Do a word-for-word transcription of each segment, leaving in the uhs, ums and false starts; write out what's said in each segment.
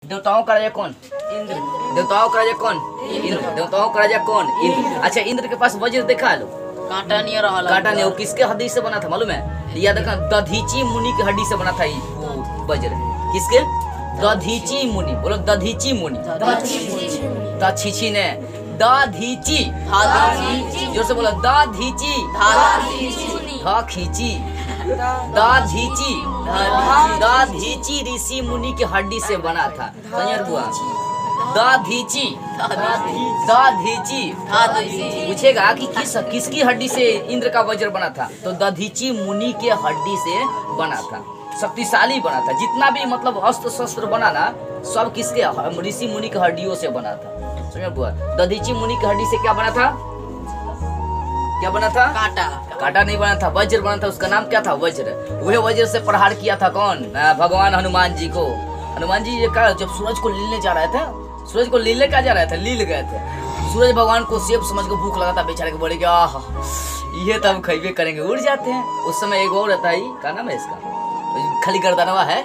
देवताओं का राजा कौन? इंद्र। देवताओं का राजा कौन? इंद्र। देवताओं का राजा कौन? इंद्र। अच्छा, इंद्र के पास वज्र देखा लो, कांटा नहीं रहा, कांटा नहीं। वो किसके हड्डी से बना था मालूम है? या देखा, दधीची मुनि की हड्डी से बना था वो वज्र। किसके? दधीची मुनि। बोलो दधीची मुनि। दधीची ने दधीची, जोर से बोलो दधीची, धा खींची, दधीची, दधीची ऋषि मुनि की हड्डी से बना था। समझ हुआ? दधीची, दधीची। पूछेगा कि किस किसकी हड्डी से इंद्र का वज्र बना था, तो दधीची मुनि के हड्डी से बना था। शक्तिशाली बना था। जितना भी मतलब अस्त्र शस्त्र बना ना, सब किसके? ऋषि मुनि की हड्डियों से बना था। समझ हुआ? दधीची मुनि की हड्डी से क्या बना था? क्या बना था? कांटा। कांटा नहीं बना था, वज्र बना था। उसका नाम क्या था? वज्र। वह वज्र से प्रहार किया था कौन? भगवान हनुमान जी को। हनुमान जी ये क्या, जब सूरज को लीलने जा रहे थे, सूरज को लीलने क्या जा रहे थे? लील गए थे। सूरज भगवान को सेब समझ के भूख लगा था, बेचारे को बोले कि आह ये तो हम खइबे करेंगे, उड़ जाते हैं। उस समय एक और रहता है, क्या नाम है इसका, खाली गर्दनवा है,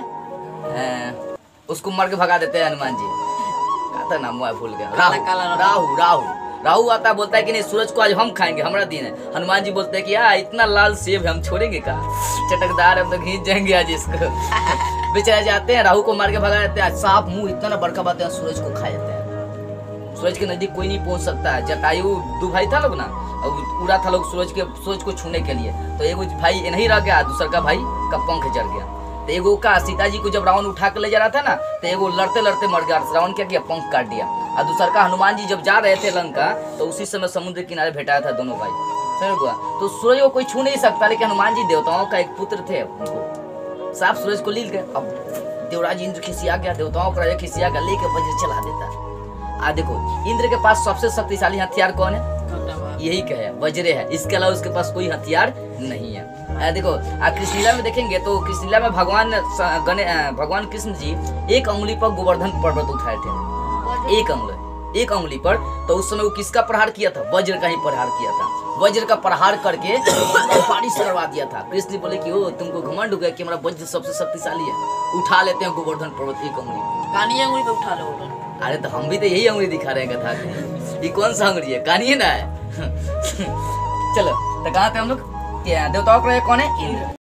उसको मार के भगा देते हैं हनुमान जी। क्या था नाम, भूल गया। राहु, राहु, राहु। राहु आता बोलता है कि नहीं, सूरज को आज हम खाएंगे, हमारा दिन है। हनुमान जी बोलते हैं कि यार इतना लाल सेब हम छोड़ेंगे का, चटकदार, हम तो खींच जाएंगे आज इसको। बेचारे जाते हैं, राहु को मार के भगा देते हैं। सांप मुंह इतना ना बड़का बात है, सूरज को खा जाते हैं। सूरज के नजदीक कोई नहीं पहुंच सकता है। जटायु दो भाई था लोग ना, उड़ा था लोग सूरज के, सूरज को छूने के लिए। तो एगो भाई नहीं रह गया, दूसरा का भाई का पंख जल गया। तो एगो का सीता जी को जब रावण उठा के ले जा रहा था ना, तो एगो लड़ते लड़ते मर गया। रावण क्या किया? पंख काट दिया। और दूसरा का हनुमान जी जब जा रहे थे लंका, तो उसी समय समुद्र किनारे भेटाया था दोनों भाई। समझ हुआ? तो सूरज को कोई छू नहीं सकता, लेकिन हनुमान जी देवताओं का एक पुत्र थे, उनको साफ सूरज को लील गए। अब देवराज इंद्र खिसिया गया, देवताओं का राजा खिसिया गया, लेके वज्र चला देता। आ देखो, इंद्र के पास सबसे शक्तिशाली हथियार कौन है? यही कहे, वज्र है। इसके अलावा उसके पास कोई हथियार नहीं है। आ देखो, आ कृष्णलीला में देखेंगे तो कृष्णलीला में भगवान गणे भगवान कृष्ण जी एक उंगली पर गोवर्धन पर्वत उठाए थे, एक उंगली, एक उंगली पर। तो उस समय वो किसका प्रहार किया था? वज्र का ही प्रहार किया था। वज्र का प्रहार करके बारिश करवा दिया था। कृष्ण बोले कि ओ तुमको घमंड हो गया कि हमारा वज्र सबसे शक्तिशाली है, उठा लेते हैं गोवर्धन पर्वत एक उंगली। कानी उंगली पे उठा लो। अरे तो हम भी तो यही उंगली दिखा रहे हैं कथा। ये कौन सा उंगली है? कानी है ना है। चलो, तो कहाँ थे हम लोग? देवताओं का राजा कौन है? इंद्र।